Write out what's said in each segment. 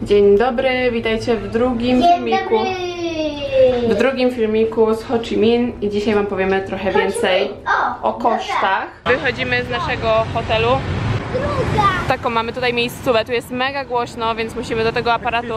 Dzień dobry, witajcie w drugim filmiku. W drugim filmiku z Ho Chi Minh i dzisiaj wam powiemy trochę więcej o kosztach. Wychodzimy z naszego hotelu. Taką mamy tutaj miejscówę, tu jest mega głośno, więc musimy do tego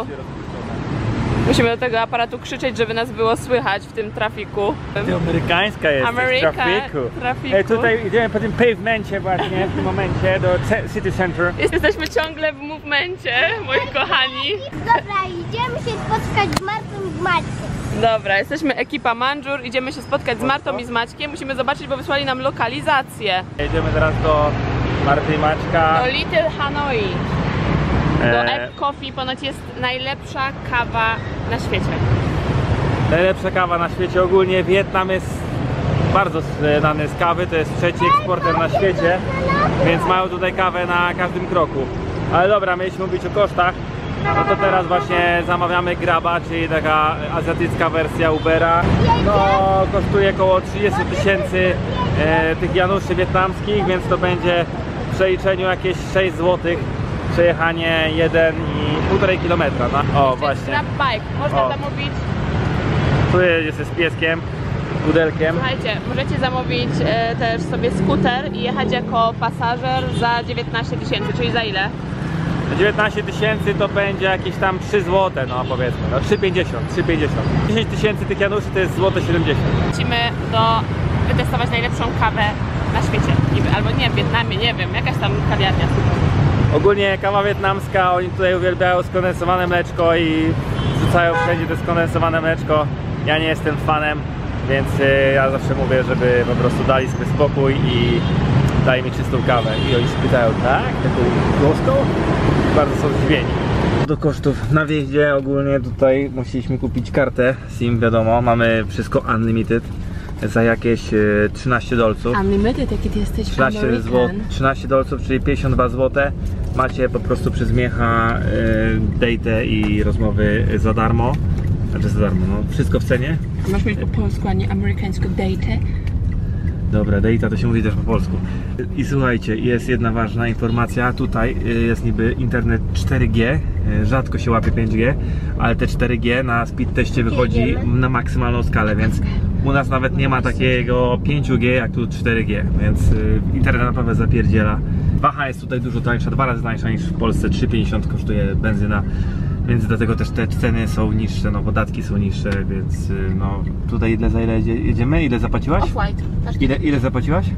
aparatu krzyczeć, żeby nas było słychać w tym trafiku. Amerykańska jest trafiku. Tutaj idziemy po tym pavemencie właśnie w tym momencie do City Center. Jesteśmy ciągle w movemencie, moi kochani. Dobra, idziemy się spotkać z Martą i z Maćkiem. Dobra, jesteśmy ekipa Manżur, idziemy się spotkać z Martą i z Maćkiem. Musimy zobaczyć, bo wysłali nam lokalizację. Jedziemy teraz do Marty i Maćka. Do Little Hanoi. Do Egg Coffee, ponoć jest najlepsza kawa na świecie. Najlepsza kawa na świecie. Ogólnie Wietnam jest bardzo znany z kawy, to jest trzeci eksporter na świecie, więc mają tutaj kawę na każdym kroku. Ale dobra, mieliśmy mówić o kosztach, no to teraz właśnie zamawiamy Graba, czyli taka azjatycka wersja Ubera. No, kosztuje około 30 000 tych januszy wietnamskich, więc to będzie w przeliczeniu jakieś 6 zł. Przejechanie 1,5 km. No? O, właśnie. Grab bike, można zamówić. Tu jest z pieskiem, pudelkiem. Słuchajcie, możecie zamówić też sobie skuter i jechać jako pasażer za 19 000, czyli za ile? 19 000 to będzie jakieś tam 3 zł, no powiedzmy, no 3,50. 10 000 tych januszy to jest złote 70. Musimy wytestować najlepszą kawę na świecie. Albo nie, w Wietnamie, nie wiem, jakaś tam kawiarnia. Ogólnie kawa wietnamska, oni tutaj uwielbiają skondensowane mleczko i wrzucają wszędzie to skondensowane mleczko. Ja nie jestem fanem, więc ja zawsze mówię, żeby po prostu dali sobie spokój i dali mi czystą kawę. I oni się pytają, tak? Taką gorzką? Bardzo są zdziwieni. Do kosztów na wjeździe ogólnie tutaj musieliśmy kupić kartę SIM, wiadomo, mamy wszystko unlimited. Za jakieś 13 dolców. Unlimited, jaki ty jesteś 13 dolców, czyli 52 zł. Macie po prostu przez Miecha datę i rozmowy za darmo. Znaczy za darmo, no wszystko w cenie. Masz mieć po polsku, a nie amerykańską datę? Dobra, data to się mówi też po polsku. I słuchajcie, jest jedna ważna informacja. Tutaj jest niby internet 4G, rzadko się łapie 5G, ale te 4G na speed teście wychodzi na maksymalną skalę, więc u nas nawet nie ma takiego 5G jak tu 4G, więc internet naprawdę zapierdziela. Waha jest tutaj dużo tańsza, 2 razy tańsza niż w Polsce, 3,50 kosztuje benzyna. Więc dlatego też te ceny są niższe, no podatki są niższe, więc no tutaj za ile jedziemy? Ile zapłaciłaś? Off-white. Ile zapłaciłaś?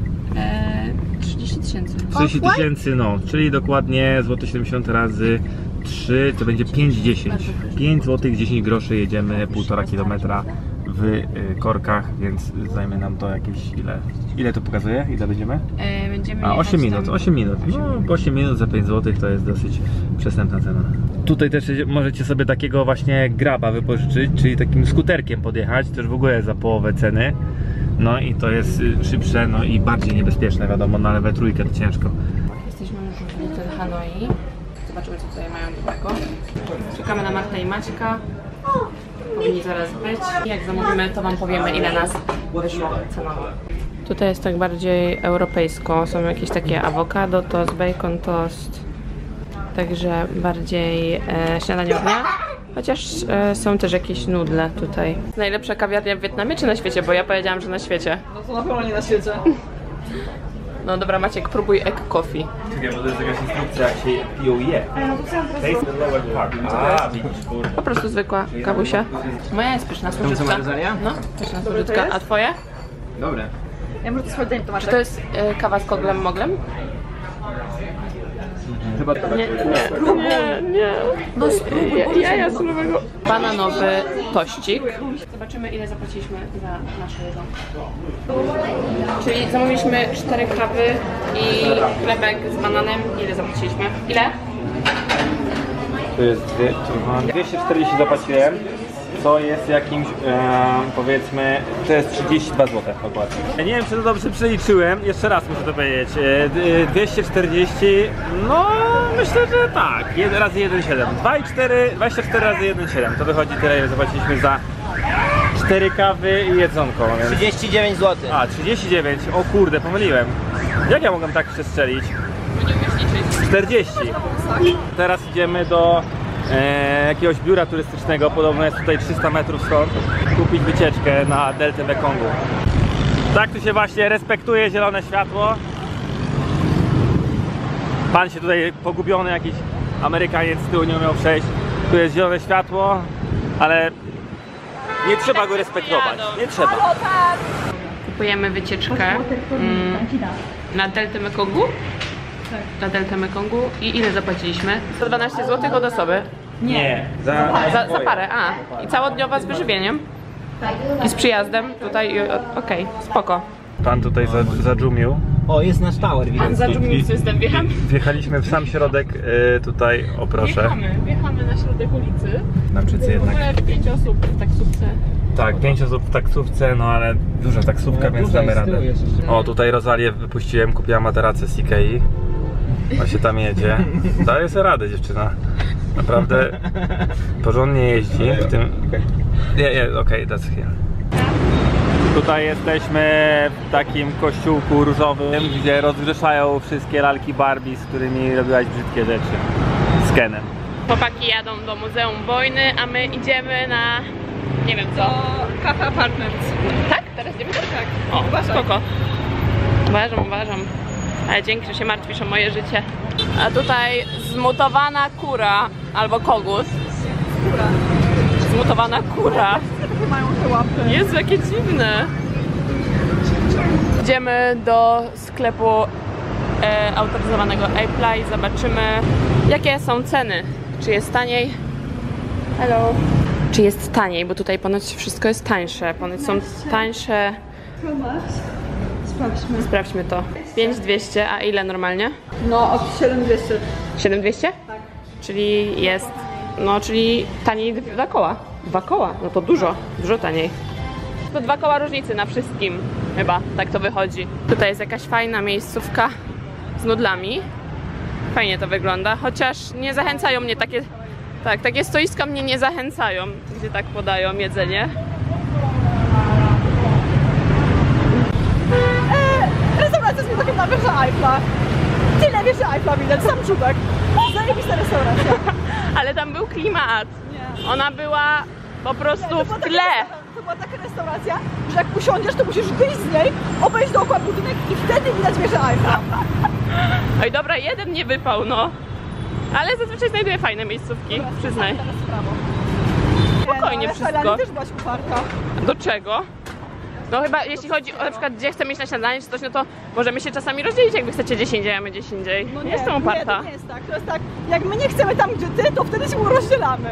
30 000. 30 000, no, czyli dokładnie złote 70 razy 3 to będzie 5,10. 5 zł 10 groszy, jedziemy 1,5 km w korkach, więc zajmie nam to jakieś ile to pokazuje? Ile będziemy? Będziemy 8 minut, 8 minut. No, 8 minut za 5 zł to jest dosyć przystępna cena. Tutaj też możecie sobie takiego właśnie Graba wypożyczyć, czyli takim skuterkiem podjechać, też w ogóle za połowę ceny. No i to jest szybsze, no i bardziej niebezpieczne, wiadomo, no ale we trójkę to ciężko. Jesteśmy już w Little Hanoi. Zobaczymy, co tutaj mają dobrego. Czekamy na Martę i Maćka. Powinni zaraz być. Jak zamówimy, to wam powiemy, ile nas wyszło cenowo. Tutaj jest tak bardziej europejsko. Są jakieś takie awokado toast, bacon toast. Także bardziej śniadanie dnia. Chociaż są też jakieś nudle tutaj. Najlepsza kawiarnia w Wietnamie czy na świecie? Bo ja powiedziałam, że na świecie. No to na pewno nie na świecie. No dobra, Maciek, próbuj egg coffee. Czekaj, bo to jest jakaś instrukcja, jak się ją je. A, widzisz, kurde. Po prostu zwykła kawusia. Moja jest pyszna, słodziutka. No, pyszna słodziutka. A twoje? Dobre. Ja może to swoje danie, Czy to jest kawa z koglem moglem? Chyba Nie. No spróbuj. Ja surowego. Bananowy tościk. Zobaczymy, ile zapłaciliśmy za nasze jedzonko. Czyli zamówiliśmy 4 kawy i chlebek z bananem. Ile zapłaciliśmy? Ile? to jest 240 zapłaciłem. Co jest jakimś, powiedzmy, to jest 32 zł dokładnie. Ja nie wiem, czy to dobrze przeliczyłem, jeszcze raz muszę to powiedzieć. 240, no myślę, że tak, 1 razy 1,7. 24 razy 1,7 to wychodzi tyle, ile zapłaciliśmy za 4 kawy i jedzonko. Więc... 39 zł. A, 39, o kurde, pomyliłem. Jak ja mogłem tak przestrzelić? 40. Teraz idziemy do jakiegoś biura turystycznego, podobno jest tutaj 300 metrów stąd, kupić wycieczkę na deltę Mekongu. Tak tu się właśnie respektuje zielone światło. Pan się tutaj pogubiony, jakiś Amerykaniec z tyłu nie umiał przejść. Tu jest zielone światło, ale nie trzeba go respektować. Nie trzeba. Kupujemy wycieczkę na deltę Mekongu. Na deltę Mekongu. I ile zapłaciliśmy? 112 zł od osoby. Nie. Za Parę, I całodniowa z wyżywieniem. I z przyjazdem tutaj, okej, spoko. Pan tutaj zadżumił. O, jest nasz tower, widać. Zadżumił system, Wjechaliśmy w sam środek, tutaj, o proszę. Wjechamy na środek ulicy. Nam wszyscy jednak. W ogóle 5 osób w taksówce. Tak, 5 osób w taksówce, no ale duża taksówka, więc damy radę. O, tutaj Rozalię wypuściłem, kupiła materacę z Ikei. Właśnie tam jedzie. Daje sobie radę dziewczyna. Naprawdę porządnie jeździ w tym... okej, that's here. Tutaj jesteśmy w takim kościółku różowym, gdzie rozgrzeszają wszystkie lalki Barbie, z którymi robiłaś brzydkie rzeczy. Z Kenem. Chłopaki jadą do Muzeum Wojny, a my idziemy na... nie wiem co. Cafe Apartments. Tak? Teraz idziemy? Tak. O, Uważaj. spoko. Uważam. Ale dzięki, że się martwisz o moje życie. A tutaj zmutowana kura, albo kogut. Zmutowana kura. Mają te łapy. Jezu, jakie dziwne. Idziemy do sklepu autoryzowanego Apple'a i zobaczymy, jakie są ceny. Czy jest taniej? Hello. Czy jest taniej, bo tutaj ponoć wszystko jest tańsze. Ponoć są tańsze. Sprawdźmy to. 5200, a ile normalnie? No, od 7200. 7200? Tak. Czyli jest, czyli taniej 2 koła. 2 koła, no to dużo taniej. To 2 koła różnicy na wszystkim, chyba, tak to wychodzi. Tutaj jest jakaś fajna miejscówka z nudlami. Fajnie to wygląda, chociaż nie zachęcają mnie takie stoiska mnie nie zachęcają, gdzie tak podają jedzenie. Restauracja jest mi takim na wieży Eiffla. Tyle wieży Eiffla widać, sam czubek. Zajebista restauracja. Ale tam był klimat. Nie. Ona była po prostu w tle. To była taka restauracja, że jak usiądziesz, to musisz wyjść z niej, obejść dookoła budynek i wtedy widać wieżę Eiffla. Oj dobra, jeden nie wypał, no. Ale zazwyczaj znajduję fajne miejscówki, przyznaj. Spokojnie wszystko. Ale też byłaś uparta. Do czego? No chyba jeśli chodzi o na przykład gdzie chcemy iść na śniadanie czy coś, no to możemy się czasami rozdzielić, jakby chcecie gdzieś indziej, a my gdzieś indziej. No nie jestem uparta. Nie, to nie jest tak. To jest tak, jak my nie chcemy tam, gdzie ty, to wtedy się rozdzielamy.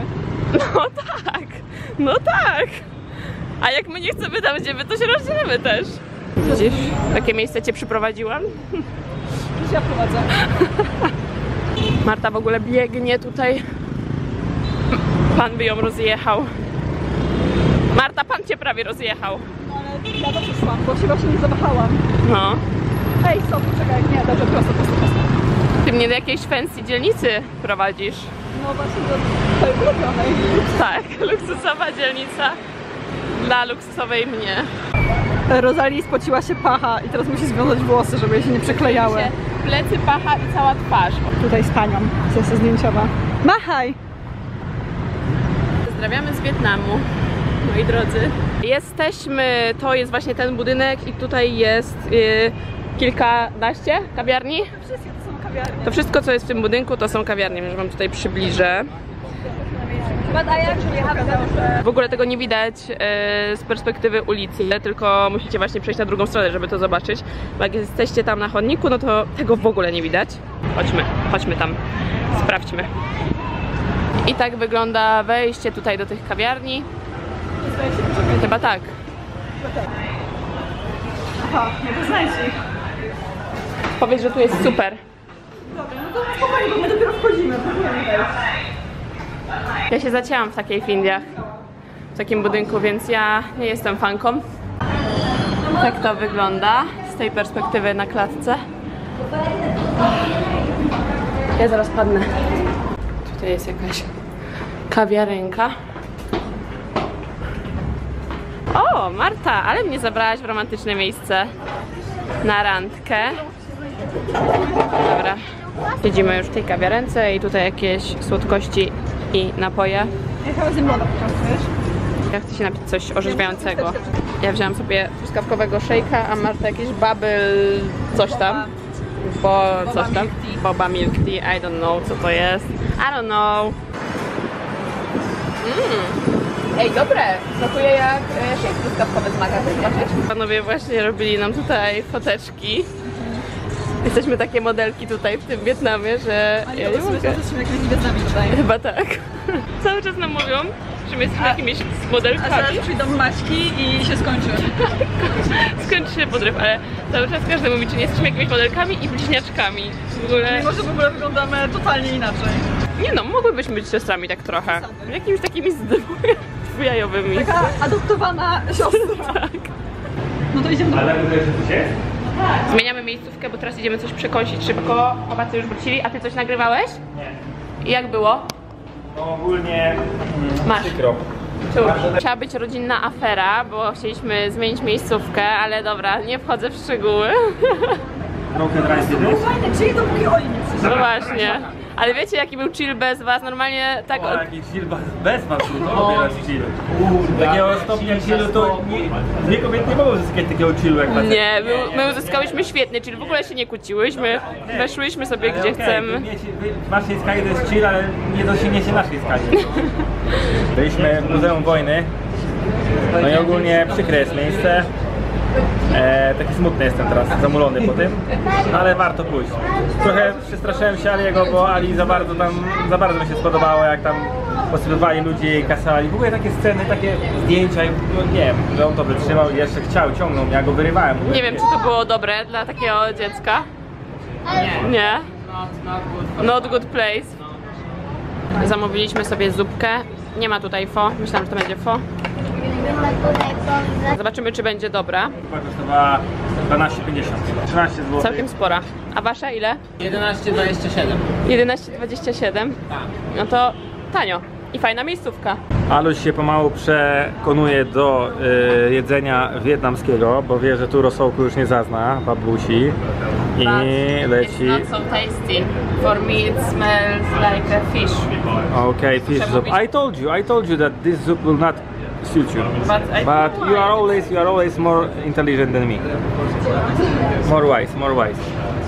No tak. A jak my nie chcemy tam, gdzie my, to się rozdzielamy też. Widzisz? W takie miejsce cię przyprowadziłam. Już ja prowadzę. Marta w ogóle biegnie tutaj. Pan by ją rozjechał. Marta, pan cię prawie rozjechał. No ale ja dobrze szłam, bo się właśnie nie zawahałam. No. Ej, stop, czekaj, nie, dobrze, prosto. Ty mnie do jakiejś fancy dzielnicy prowadzisz. No właśnie do twojej ulubionej. Tak, luksusowa dzielnica dla luksusowej mnie. Rosalie spociła się pacha i teraz musi związać włosy, żeby jej się nie przyklejały. Plecy, pacha i cała twarz. Tutaj z panią, sesja zdjęciowa. Machaj! Pozdrawiamy z Wietnamu, moi drodzy. Jesteśmy, to jest właśnie ten budynek i tutaj jest kilkanaście kawiarni. Wszystkie to są kawiarnie. To wszystko, co jest w tym budynku, to są kawiarnie, że wam tutaj przybliżę. W ogóle tego nie widać z perspektywy ulicy, tylko musicie właśnie przejść na drugą stronę, żeby to zobaczyć. Bo jak jesteście tam na chodniku, no to tego w ogóle nie widać. Chodźmy tam, sprawdźmy. I tak wygląda wejście tutaj do tych kawiarni. Chyba tak. Aha, no to znajdź ich. Powiedz, że tu jest super. Dobra, no to spokojnie, bo my dopiero wchodzimy, próbujemy wejść. Ja się zacięłam w takiej Indiach, w takim budynku, więc ja nie jestem fanką. Tak to wygląda z tej perspektywy na klatce. Ja zaraz padnę. Tutaj jest jakaś kawiarenka. O, Marta, ale mnie zabrałaś w romantyczne miejsce na randkę. Dobra, siedzimy już w tej kawiarence i tutaj jakieś słodkości i napoje. Ja chyba z młoda poczęstujesz. Ja chcę się napić coś orzeźwiającego. Ja wzięłam sobie truskawkowego szejka, a Marta jakieś bubble coś tam. Bo coś tam. Boba milk tea, I don't know co to jest. I don't know. Ej, dobre! Smakuje jak szejk truskawkowy z Maga, chcesz zobaczyć? Panowie właśnie robili nam tutaj foteczki. Jesteśmy takie modelki tutaj w tym Wietnamie, że ja nie mogę. Jesteśmy jakimiś Wietnamie tutaj. Chyba tak. Cały czas nam mówią, że my jesteśmy jakimiś modelkami. A zaraz przyjdą Maćki i się skończy. Skończy się podryw, ale cały czas każdy mówi, czy nie jesteśmy jakimiś modelkami i bliźniaczkami. W ogóle... Mimo, że w ogóle wyglądamy totalnie inaczej. Nie no, mogłybyśmy być siostrami tak trochę. Jakimiś takimi dwujajowymi. Taka adoptowana siostra. Tak. No to idziemy do... Ale tutaj się? Zmieniamy miejscówkę, bo teraz idziemy coś przekąsić szybko. Chłopacy już wrócili, a ty coś nagrywałeś? Nie. I jak było? No ogólnie Masz. przykro. Trzeba być rodzinna afera, bo chcieliśmy zmienić miejscówkę, ale dobra, nie wchodzę w szczegóły. Broken rice jedyś? Fajne, czyli dopóki oni nie przyjdą. No właśnie. Ale wiecie jaki był chill bez was? Normalnie tak O, jaki chill bez was, to robię chill. Takiego stopnia chillu to dwie kobiety nie mogą uzyskać takiego chillu jak facet. Nie, my uzyskałyśmy świetny chill, w ogóle się nie kłóciłyśmy. Weszłyśmy sobie gdzie chcemy. W waszej skali to jest chill, ale nie dosięgnie się naszej skali. Byliśmy w Muzeum Wojny. No i ogólnie przykre jest miejsce. Taki smutny jestem teraz, zamulony po tym, no ale warto pójść. Trochę przestraszyłem się Aliego, bo Ali za bardzo mi się spodobało, jak tam posypywali ludzie i kasali. W ogóle takie sceny, takie zdjęcia, no nie wiem, że on to wytrzymał i jeszcze ciągnął mnie, ja go wyrywałem. Nie wiem, czy to było dobre dla takiego dziecka. Nie. Not good place. Zamówiliśmy sobie zupkę. Nie ma tutaj pho. Myślałam, że to będzie pho. Zobaczymy, czy będzie dobra. Chyba kosztowała 12,50. 13 zł. Całkiem spora. A wasza ile? 11,27. 11,27. No to tanio. I fajna miejscówka. Aluś się pomału przekonuje do jedzenia wietnamskiego, bo wie, że tu rosołku już nie zazna, babusi. I leci... It's not so tasty. For me it smells like a fish. Okay, fish soup. I told you that this soup will not suit you. But you are always more intelligent than me. More wise.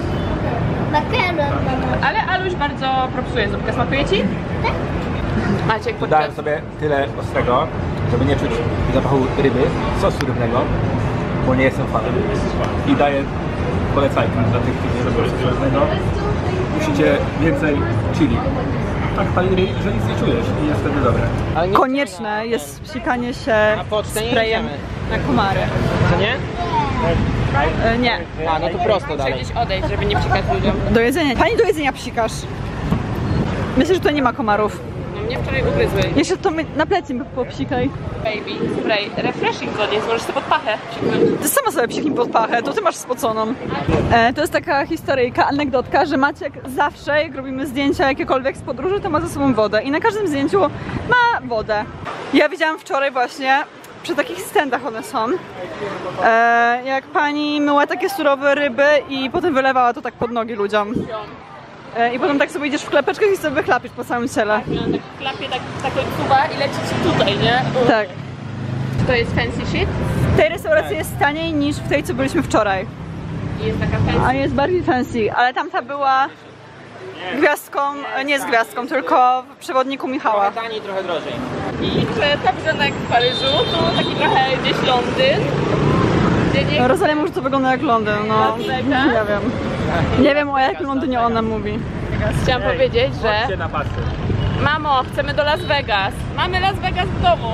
Ale Aluś bardzo propsuje zupkę. Smakuje ci? Tak. Maciek, Dałem podczas... sobie tyle ostrego, żeby nie czuć zapachu ryby, sosu rybnego, bo nie jestem fanem. I daję polecajkę dla tych, którzy nie robią sosu rybnego. Musicie więcej chili. Tak pali ryj, że nic nie czujesz i jest wtedy dobre. Konieczne jest psikanie się pocztę nie sprayem idziemy. na komary. Co nie? Nie, A, no to prosto dalej. Gdzieś odejść, żeby nie psikać ludziom. do jedzenia. Pani do jedzenia psikasz. Myślę, że tutaj nie ma komarów. No mnie wczoraj ugryzły. Jeszcze to na plecy mi popsikaj. Baby spray. Refreshing to jest, możesz sobie pod pachę psiknąć. Ty sama sobie psiknij pod pachę, to ty masz spoconą. To jest taka historyjka, anegdotka, że Maciek zawsze, jak robimy zdjęcia jakiekolwiek z podróży, to ma ze sobą wodę. I na każdym zdjęciu ma wodę. Ja widziałam wczoraj właśnie, przy takich standach one są, jak pani myła takie surowe ryby i potem wylewała to tak pod nogi ludziom. I potem tak sobie idziesz w klepeczkach i sobie wychlapisz po całym ciele. I on tak klapie, tak odsuwa i leci ci tutaj, nie? Tak. To jest fancy shit? W tej restauracji jest taniej niż w tej, co byliśmy wczoraj. I jest taka fancy. A jest bardziej fancy, ale tamta była gwiazdką, nie z gwiazdką, tylko w przewodniku Michała. Trochę taniej, trochę drożej. I że ta wygląda jak w Paryżu, tu taki trochę gdzieś Londyn. Gdzie nie... Rosalia może to wygląda jak Londyn, no Las Vegas? nie wiem. Nie wiem, o jakim Londynie ona mówi. Chciałam powiedzieć, że... Chodźcie na pasy. Mamo, chcemy do Las Vegas. Mamy Las Vegas w domu.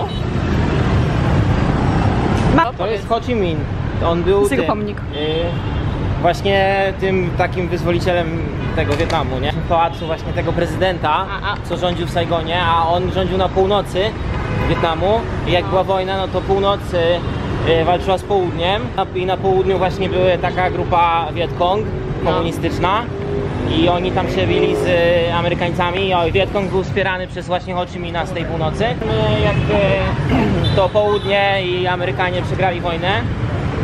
To jest Ho Chi Minh. On był jest jego tym, pomnik. właśnie tym takim wyzwolicielem tego Wietnamu, nie? Pałacu właśnie tego prezydenta, co rządził w Saigonie, a on rządził na północy Wietnamu. I jak była wojna, no to północ walczyła z południem. I na południu właśnie była taka grupa Viet Cong komunistyczna. I oni tam się bili z Amerykańcami. Viet Cong był wspierany przez właśnie Ho Chi Minha z tej północy. Jak to południe i Amerykanie przegrali wojnę,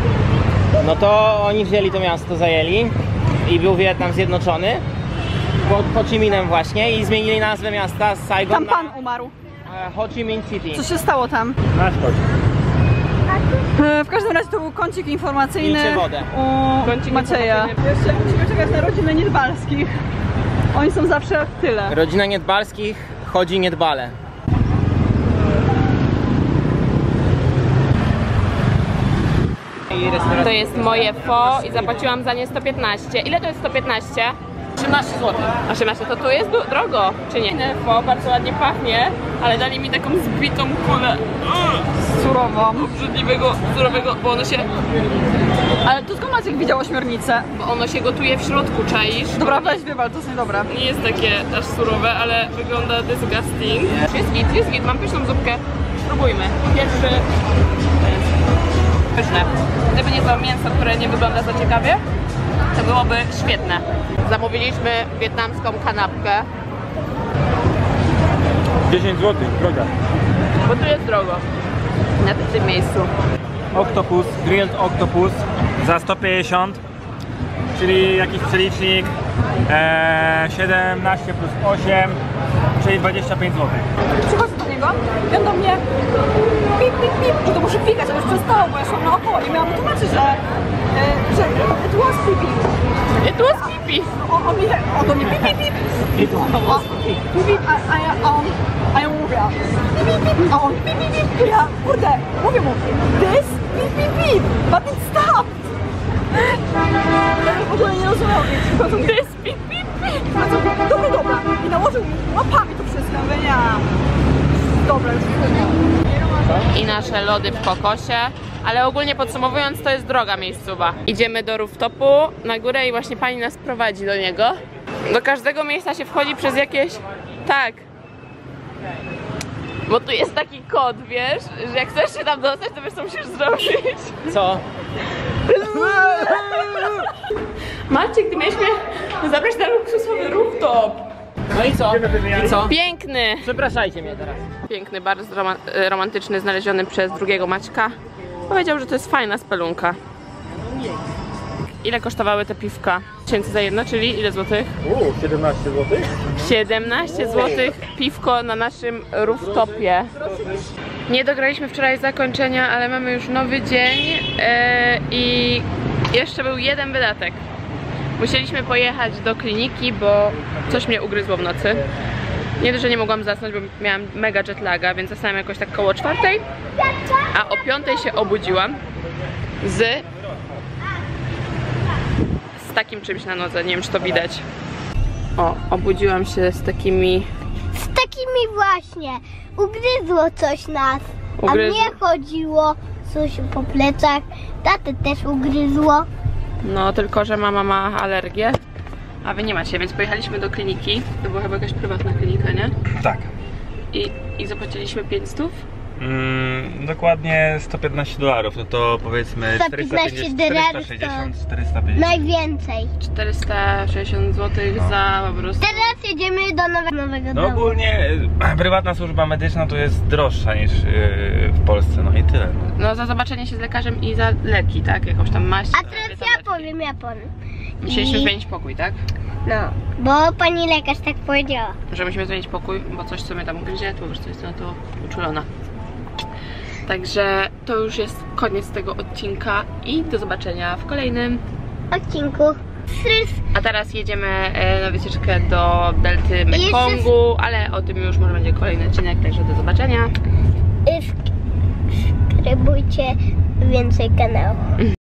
no to oni wzięli to miasto, zajęli i był Wietnam zjednoczony. pod Ho Chi Minh właśnie i zmienili nazwę miasta z Saigon Tam pan na umarł. Ho Chi Minh City. Co się stało tam? Nasz chodź. W każdym razie to był kącik informacyjny Pijcie wodę. u Kącik Macieja. Jeszcze musimy czekać na rodzinę Niedbalskich. Oni są zawsze w tyle. Rodzina Niedbalskich chodzi niedbale. To jest moje pho i zapłaciłam za nie 115. Ile to jest 115? 18 zł. 18, to tu jest drogo, czy nie? Pho bardzo ładnie pachnie, ale dali mi taką zbitą kulę Surową. obrzydliwego, surowego, bo ono się Ale to skąd Maciek widział ośmiornicę? gotuje w środku, czaisz? Dobra, weź wywal, to jest niedobre. Nie jest takie aż surowe, ale wygląda disgusting. Jest git, mam pyszną zupkę. Spróbujmy. Pierwszy pyszne. Gdyby nie to mięso, które nie wygląda za ciekawie, to byłoby świetne. Zamówiliśmy wietnamską kanapkę, 10 zł, droga. bo tu jest drogo. Na tym miejscu. Octopus, grilled octopus za 150, czyli jakiś przelicznik 17 plus 8, czyli 25 zł. Przychodzę do niego i on do mnie pip, pip, pip, że to muszę pikać, ale już przestało, bo ja szłam naokoło i miałam tłumaczyć, że it was pipi. It was pipi. On do mnie pip, pip, pip. Pip, pip, a ja mówię pip, pip, pip, a on pip, pip, pip. Ja, kurde, mówię mu this, pip, pip, pip, but it stopped. Ja w ogóle nie rozumiałam, więc This pip pip pip. dobra. I nałożył łapami to wszystko, mówię, nie. Dobra, już I nasze lody w kokosie, ale ogólnie podsumowując, to jest droga miejscowa. Idziemy do rooftopu na górę i właśnie pani nas prowadzi do niego. Do każdego miejsca się wchodzi przez jakieś... Tak. Bo tu jest taki kod, wiesz, że jak chcesz się tam dostać, to wiesz co musisz zrobić. Co? Maciek, ty miałeś mnie zabrać na luksusowy rooftop. No i co? I co? Piękny. Przepraszajcie mnie teraz. Piękny, bardzo romantyczny, znaleziony przez drugiego Maćka. Powiedział, że to jest fajna spelunka. Ile kosztowały te piwka? 1000 za jedno, czyli ile złotych? 17 zł? 17 złotych piwko na naszym rooftopie. Nie dograliśmy wczoraj zakończenia, ale mamy już nowy dzień i jeszcze był jeden wydatek. Musieliśmy pojechać do kliniki, bo coś mnie ugryzło w nocy. Nie dość, że nie mogłam zasnąć, bo miałam mega jetlaga, więc zasnąłem jakoś tak koło 4, a o 5 się obudziłam z takim czymś na nodze, nie wiem czy to widać. O, obudziłam się z takimi... Z takimi właśnie. Ugryzło coś nas. A mnie chodziło coś po plecach. Tatę też ugryzło. No, tylko że mama ma alergię, a wy nie macie, więc pojechaliśmy do kliniki. To była chyba jakaś prywatna klinika, nie? Tak. I zapłaciliśmy 500. Dokładnie $115, no to powiedzmy 115 dolarów 450. Najwięcej. 460 zł za po prostu... Teraz jedziemy do nowego No domu. ogólnie prywatna służba medyczna to jest droższa niż w Polsce, no i tyle. No za zobaczenie się z lekarzem i za leki, tak? Jakąś tam maść. A teraz ja powiem. Musieliśmy zmienić pokój, tak? No, bo pani lekarz tak powiedziała. Że musimy zmienić pokój, bo coś co mnie tam gryzie, to już coś na to uczulona. Także to już jest koniec tego odcinka i do zobaczenia w kolejnym Odcinku. A teraz jedziemy na wycieczkę do delty Mekongu, ale o tym już może będzie kolejny odcinek, także do zobaczenia. Subskrybujcie więcej kanałów.